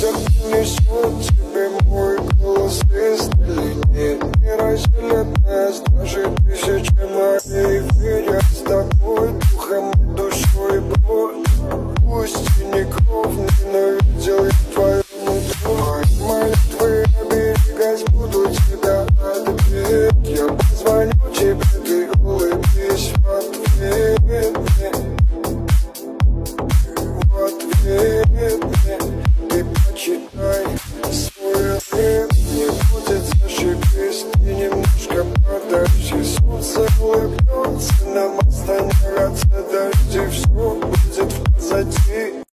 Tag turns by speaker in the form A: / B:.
A: ветер принесет тебе мой голос издали. Не разделят нас даже тысячи морей. Ведь я с тобой духом и душой, бро. Пусть и не кровный, но